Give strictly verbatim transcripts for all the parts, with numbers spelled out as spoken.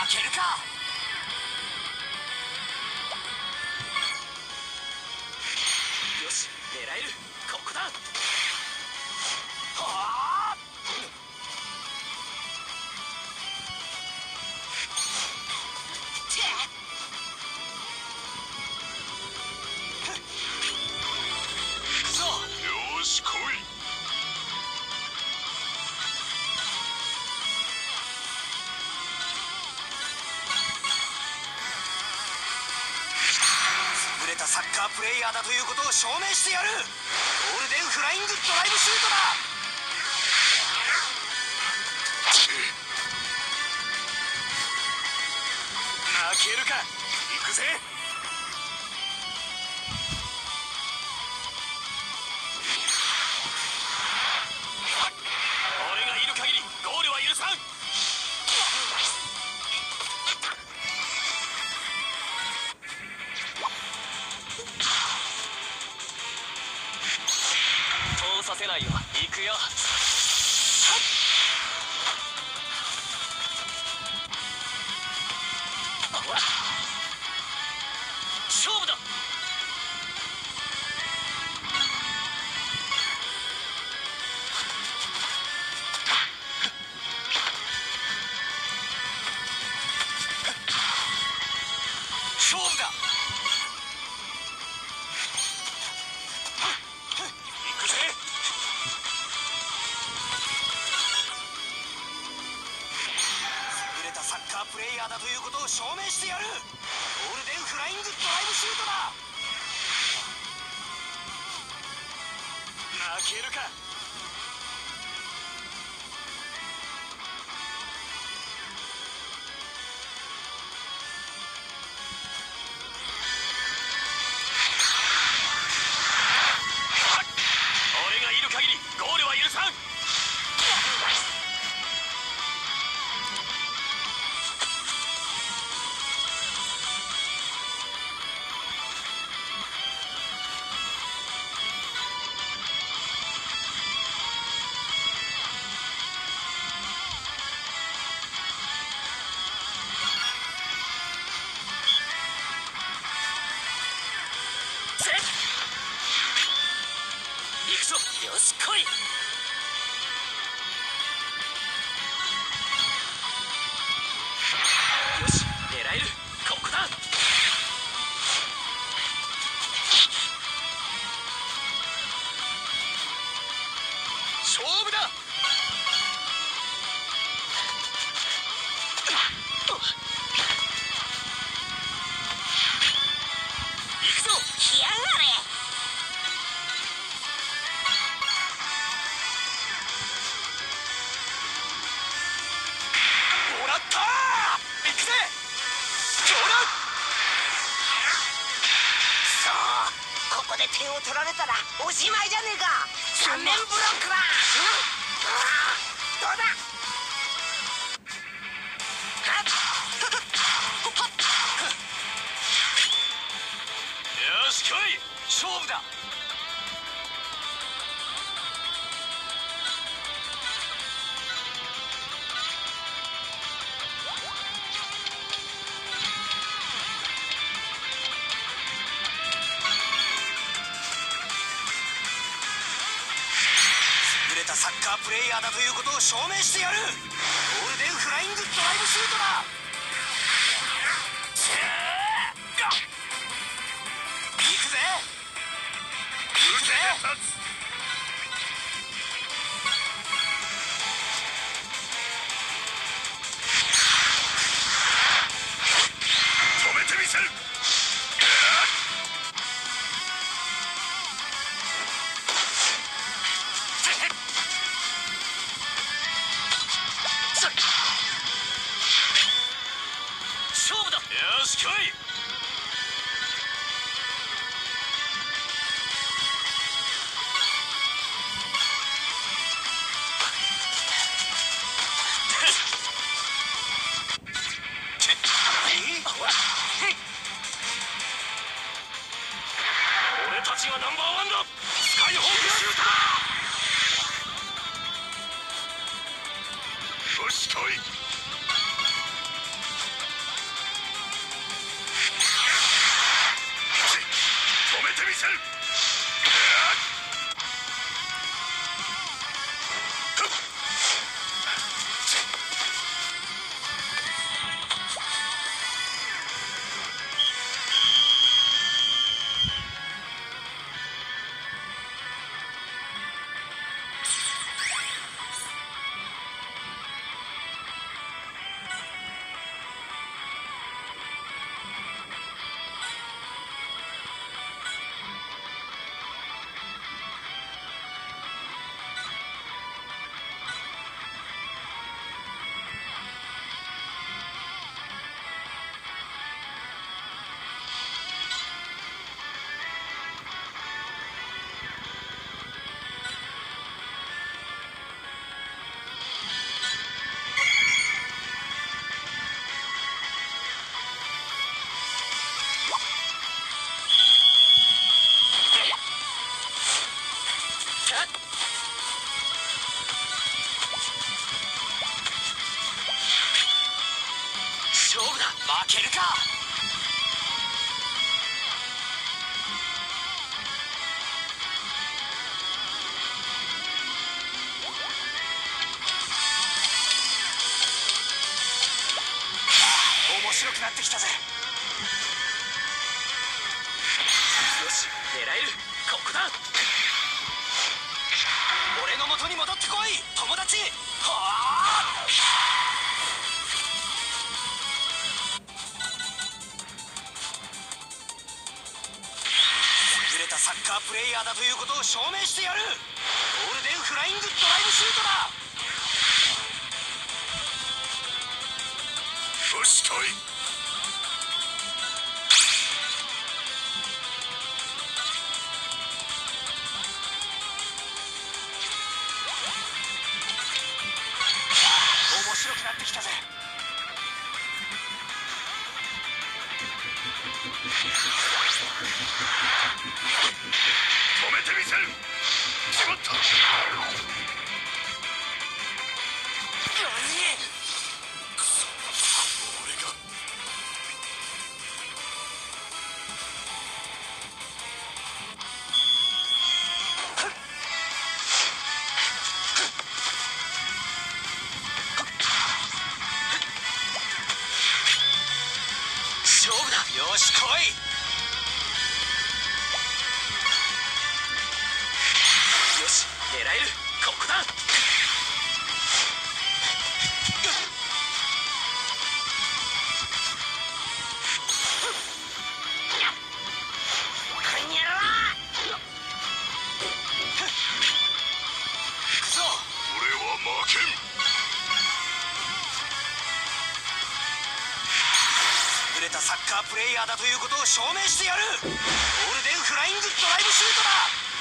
けるか。よし、狙える。ここだ。はあ。 よし来い。 優れたサッカープレイヤーだということを証明してやる。ゴールデンフライングドライブシュートだ。負けるか。行くぜ。俺がいる限りゴールは許さん。通させないよ。行くよ。勝負だ。勝負だ。行くぜ。優れたサッカープレイヤーだということを証明してやる。ゴールデンフライングドライブシュートだ。負けるか。俺がいる限りゴールは許さん。行くぞ。よし来い。よし狙える。ここだ。勝負だ。行くぞ。 来やがれ。 もらったー。行くぜ。どうだ。 そう、ここで点を取られたらおしまいじゃねえか。三面ブロックだ。どうだ。 よし来い。勝負だ。優れたサッカープレイヤーだということを証明してやる。ゴールデンフライングドライブシュートだ。行くぜ。行くぜ。 止めてみせる。 勝負だ。よし来い。俺たちがナンバーワンだ。スカイホークシュートだ。 よし来い。 けるか。面白くなってきたぜ。よし、狙える。ここだ。俺の元に戻ってこい、友達。はあ。優れたサッカープレイヤーだということを証明してやる。ゴールデンフライングドライブシュートだ。 よし来い。 面白くなってきたぜ。 止めてみせる。しまった。くそ、俺が。 勝負だ。よし来い。よし狙える。ここだ。 こんにゃろ。 行くぞ。 俺は負けん。 優れたサッカープレイヤーだということを証明してやる。ゴールデンフライングドライブシュートだ。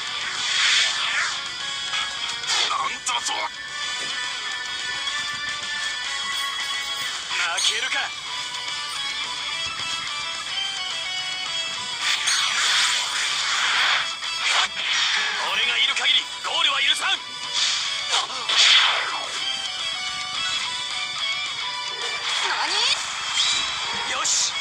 なんだと。 負けるか。俺がいる限りゴールは許さん。 何？ よし。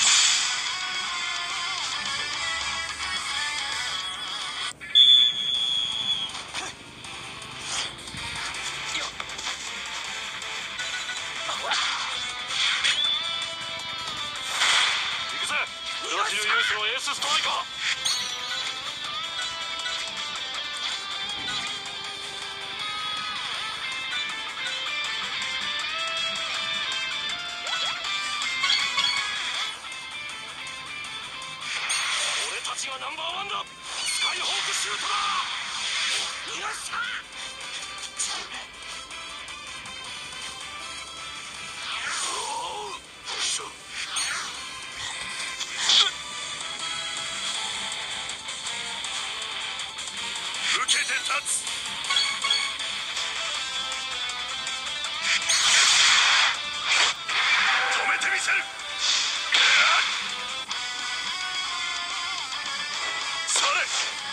行くぜ。ブラジルユースのエースストライカー。俺たちがナンバーワンだ。スカイホークシュートだ。よっしゃ。おお、しょ。受けて立つ。止めてみせる。それ。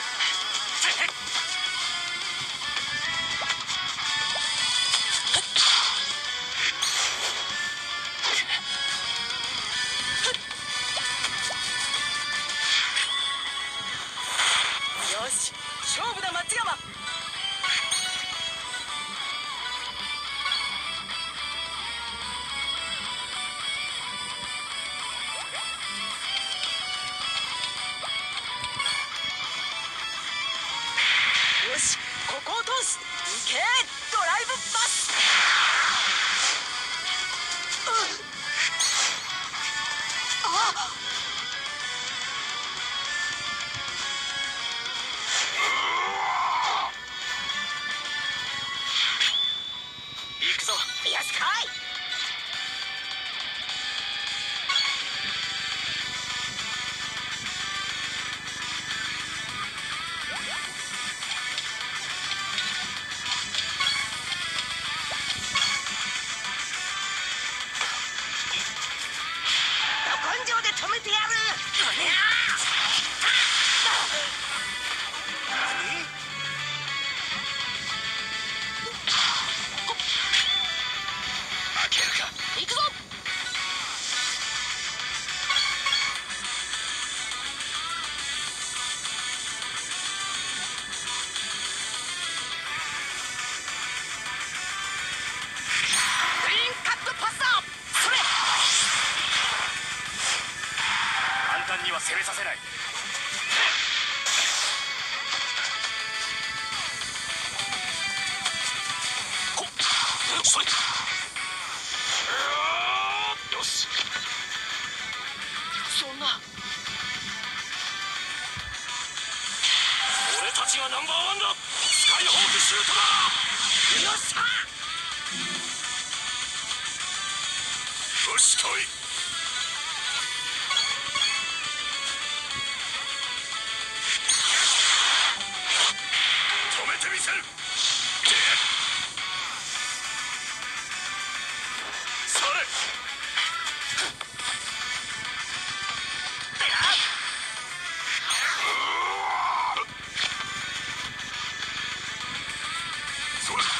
よし、勝負だ松山。よし、ここを通す。いけ、ドライブパス。うん、あ。 行くぞ。 よし来い。ど根性で止めてやる。 攻めさせない。こっそれよし。 そんな。 俺たちがナンバーワンだ。スカイホークシュートだ。 よっしゃ。 よし来い。止めてみせる。それ。それ。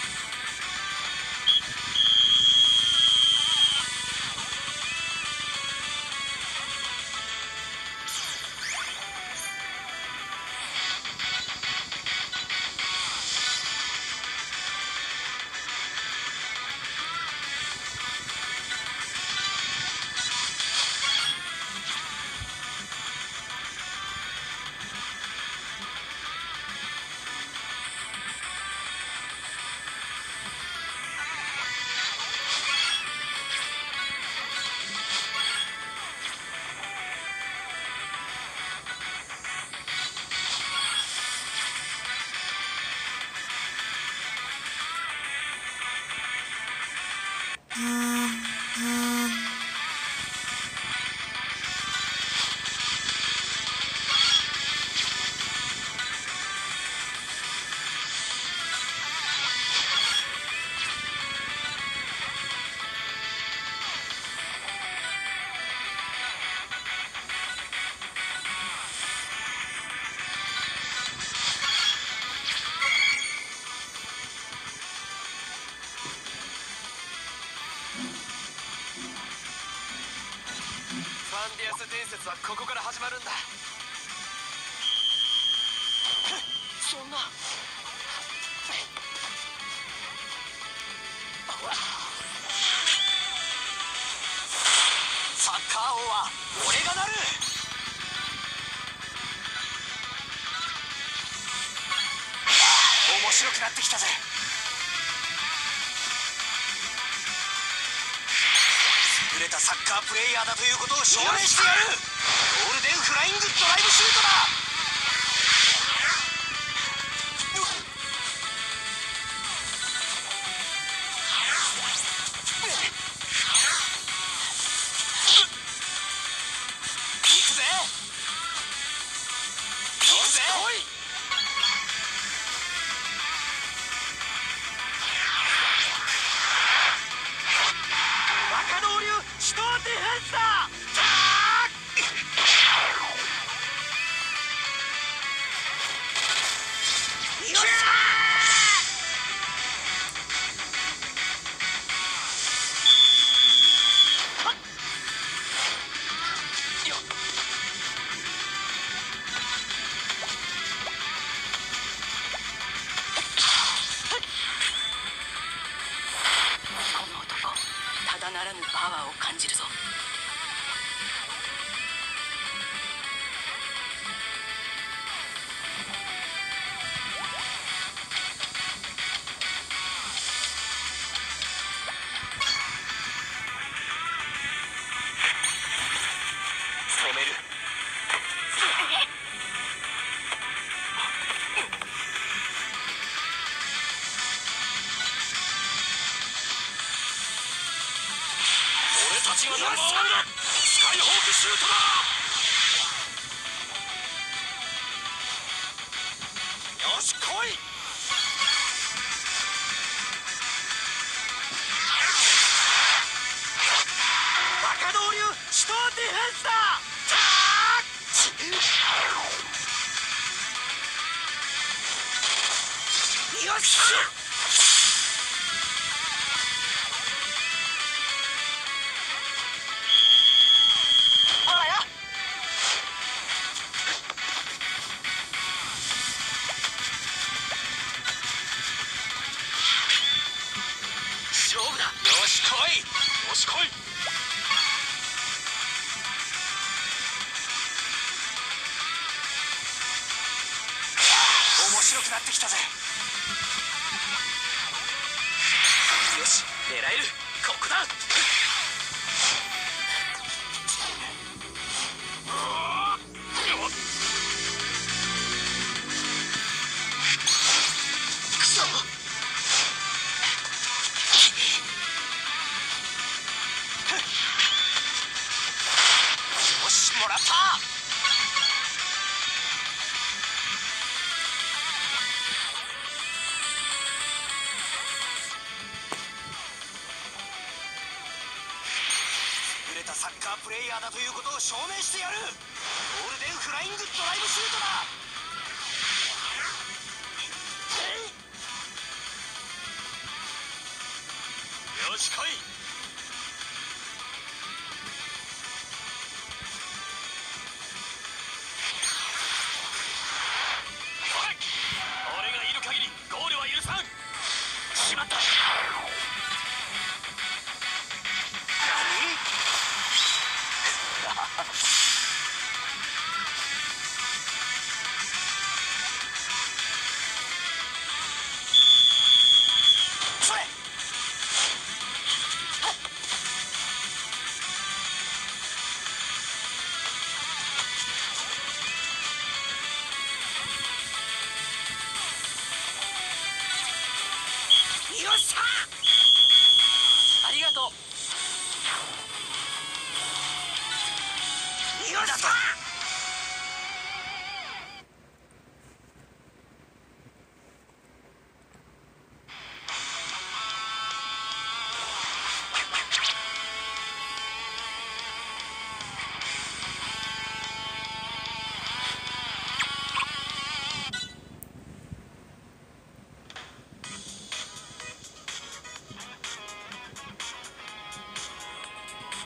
ファンディアス伝説はここから始まるんだ。 そんな。 サッカー王は俺がなる。面白くなってきたぜ。優れたサッカープレイヤーだということを証明してやる。ゴールデンフライングドライブシュートだ。行くぜ。行くぜ。若道流死闘ディフェンスだ。よっしゃー。よっ。 この男、ただならぬパワーを感じるぞ。 止める。 俺たちがナンバーワンだ。スカイホークシュートだ。よし来い。 若道流死闘ディフェンスだ。よっしゃ。ほらよ。勝負だ。よし来い。 よし来い。 なってきたぜ。よし、狙える。ここだ。くそ。よし、もらった。優れたサッカープレイヤーだということを証明してやる。ゴールデンフライングドライブシュートだ。よし来い。俺がいる限りゴールは許さん。しまった。それ。よっしゃ。ありがとう。よっしゃ。